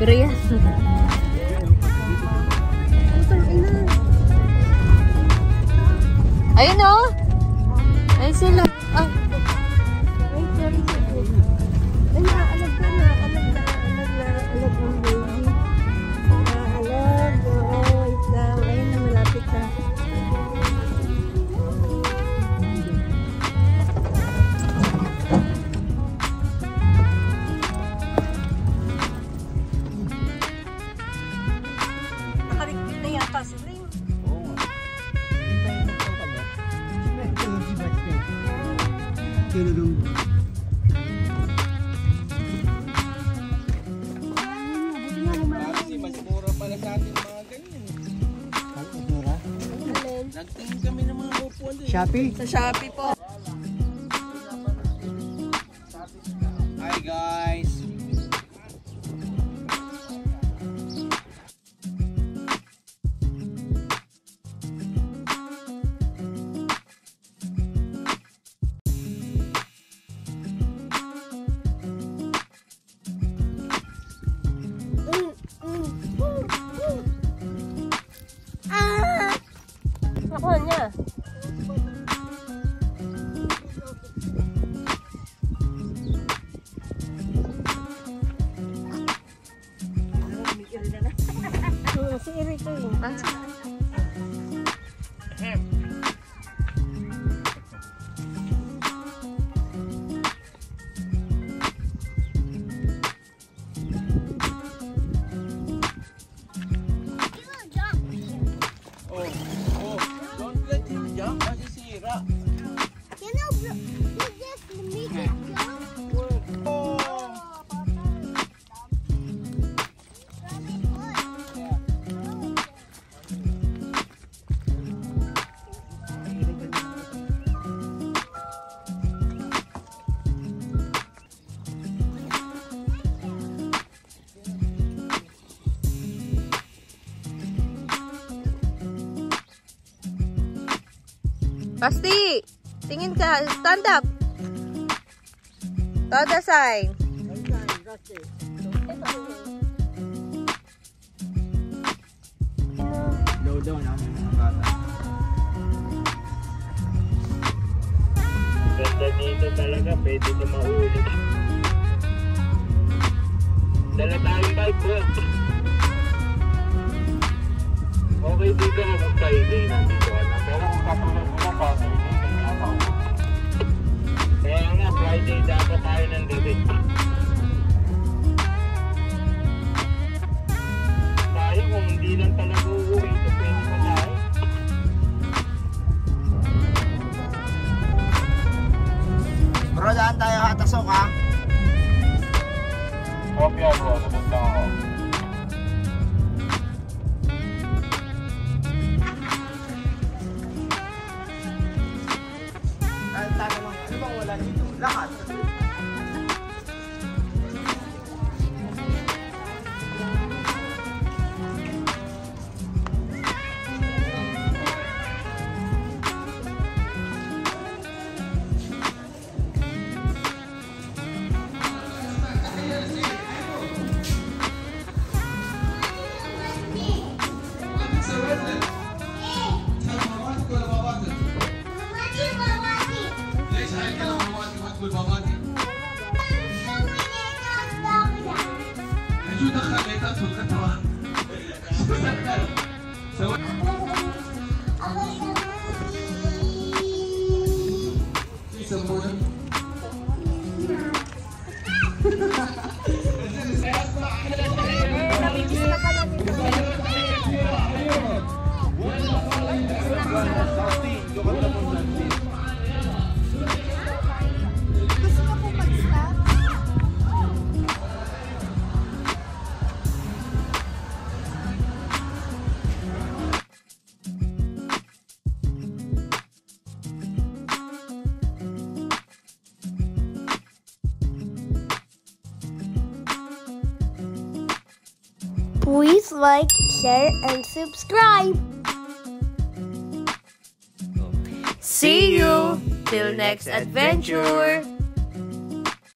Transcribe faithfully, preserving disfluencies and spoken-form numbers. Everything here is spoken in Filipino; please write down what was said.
Pero yan. Ayun o. Ayun sila. Ah. Ay, naalag ka na. Alag na. Alag na. Alag ang baby. Naalag. Oo, wait lang. Ayun na, malapit na. Nakarikit na yata sila yun. Talagang kasi mas mura pala sa atin mga ganyan. Ang mura? Nagtingin kami ng mga upuan din. Shopee? Sa Shopee po. Hi guys! Nakuha niya. Si Iri ko yun. Basti! Tingin ka. Stand up. To the side. Low down namin mga bata. Ganda dito talaga. Pwede na mahuli. Dala tayong bike bro. Okay dito mag-Friday nandito ka na. Pero kung katulad mo na pa, kaya nga Friday dapat tayo nandito. Tayo kung hindi lang talaga uuwi ito, pwede pa tayo. Bro, daan tayo Hatta ha? Okay bro, sabot lang ako. Ano bang wala dito? Lahat. Please like, share, and subscribe. See you till next adventure.